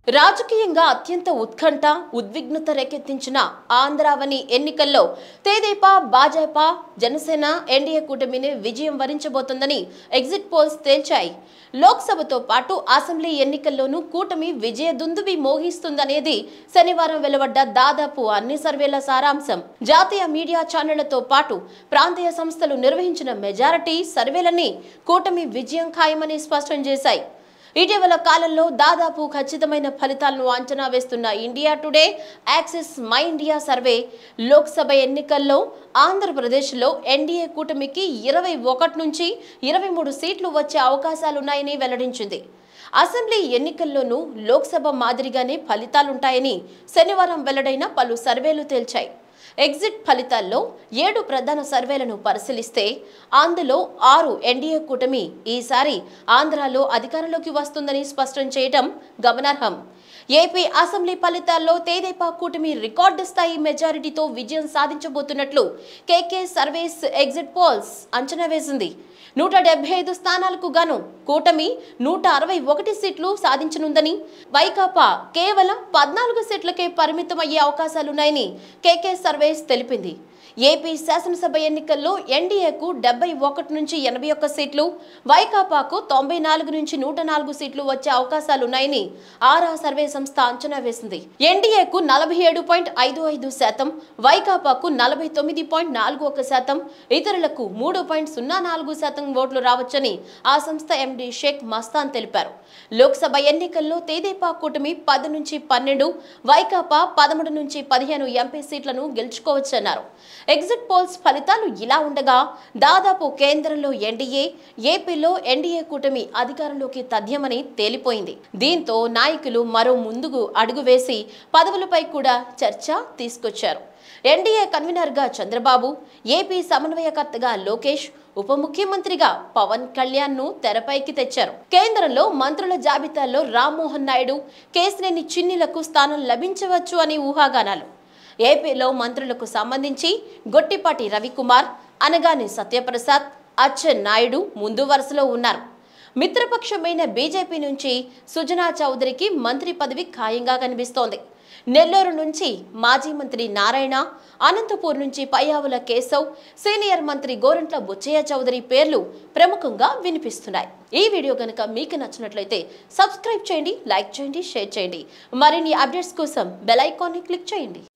రాజకీయంగా అత్యంత ఉత్కంఠ ఉద్విగ్నత రేకెత్తించిన ఆంధ్రావని ఎన్నికల్లో తెదేపా భాజపా జనసేన ఎన్డీఏ కూటమిని విజయం వరించబోతోందని ఎగ్జిట్ పోల్స్ తేల్చాయి. లోక్సభతో పాటు అసెంబ్లీ ఎన్నికల్లోనూ కూటమి విజయ దుందుబి మోగిస్తుందనేది శనివారం వెలువడ్డ దాదాపు అన్ని సర్వేల సారాంశం. జాతీయ మీడియా ఛానళ్లతో పాటు ప్రాంతీయ సంస్థలు నిర్వహించిన మెజారిటీ సర్వేలన్నీ కూటమి విజయం ఖాయమని స్పష్టం చేశాయి. ఇటీవల కాలంలో దాదాపు ఖచ్చితమైన ఫలితాలను అంచనా వేస్తున్న India Today, Axis My India survey Lok Sabha ఎన్నికల్లో ఆంధ్రప్రదేశ్లో ఎన్డీఏ కూటమికి 21 నుంచి 23 సీట్లు వచ్చే అవకాశాలున్నాయని వెల్లడించింది. అసెంబ్లీ ఎన్నికల్లోనూ లోక్సభ మాదిరిగానే ఫలితాలుంటాయని శనివారం వెల్లడైన పలు సర్వేలు తేల్చాయి. ఎగ్జిట్ ఫలితాల్లో 7 ప్రధాన సర్వేలను పరిశీలిస్తే అందులో 6 ఎన్డీఏ కూటమి ఈసారి ఆంధ్రాలో అధికారంలోకి వస్తుందని స్పష్టం చేయడం గమనార్హం. ఏపీ అసెంబ్లీ ఫలితాల్లో తెదేపా కూటమి రికార్డు స్థాయి మెజారిటీతో విజయం సాధించబోతున్నట్లు కేకే సర్వేస్ ఎగ్జిట్ పోల్స్ అంచనా వేసింది. 175 స్థానాలకు గాను కూటమి 161 సీట్లు సాధించనుందని, వైకాపా కేవలం 14 సీట్లకే పరిమితమయ్యే అవకాశాలున్నాయని కేకే సర్వేస్ తెలిపింది. ఏపీ శాసనసభ ఎన్నికల్లో ఎన్డీఏకు 71 నుంచి 81 సీట్లు, వైకాపాకు 94 నుంచి 104 సీట్లు వచ్చే అవకాశాలున్నాయని ఆరా సర్వే సంస్థ అంచనా వేసింది. ఎన్డీఏకు 47.55%, వైకాపాకు 49.41%, ఇతరులకు 3.04% ఓట్లు రావచ్చని ఆ సంస్థ ఎండీ షేక్ మస్తాన్ తెలిపారు. లోక్సభ ఎన్నికల్లో తెదేపా కూటమి 10 నుంచి 12, వైకాపా 13 నుంచి 15 ఎంపీ సీట్లను గెలుచుకోవచ్చన్నారు. ఎగ్జిట్ పోల్స్ ఫలితాలు ఇలా ఉండగా దాదాపు కేంద్రంలో ఎన్డీఏ, ఏపీలో ఎన్డీఏ కూటమి అధికారంలోకి తథ్యమని తేలిపోయింది. దీంతో నాయకులు మరో ముందుకు అడుగు వేసి పదవులపై కూడా చర్చ తీసుకొచ్చారు. ఎన్డీఏ కన్వీనర్గా చంద్రబాబు, ఏపీ సమన్వయకర్తగా లోకేష్, ఉప ముఖ్యమంత్రిగా పవన్ కళ్యాణ్ ను తెరపైకి తెచ్చారు. కేంద్రంలో మంత్రుల జాబితాలో రామ్మోహన్ నాయుడు, కేశినేని చిన్నిలకు స్థానం లభించవచ్చు అని ఊహాగానాలు. ఏపీలో మంత్రులకు సంబంధించి గొట్టిపాటి రవికుమార్, అనగాని సత్యప్రసాద్, అచ్చెన్నాయుడు ముందు వరుసలో ఉన్నారు. మిత్రపక్షమైన బీజేపీ నుంచి సుజనా చౌదరికి మంత్రి పదవి ఖాయంగా కనిపిస్తోంది. నెల్లూరు నుంచి మాజీ మంత్రి నారాయణ, అనంతపూర్ నుంచి పయ్యావుల కేశవ్, సీనియర్ మంత్రి గోరంట్ల బుచ్చయ్య చౌదరి పేర్లు ప్రముఖంగా వినిపిస్తున్నాయి. ఈ వీడియో కనుక మీకు నచ్చినట్లయితే సబ్స్క్రైబ్ చేయండి, లైక్ చేయండి, షేర్ చేయండి. మరిన్ని అప్డేట్స్ కోసం బెల్ ఐకాన్ని క్లిక్ చేయండి.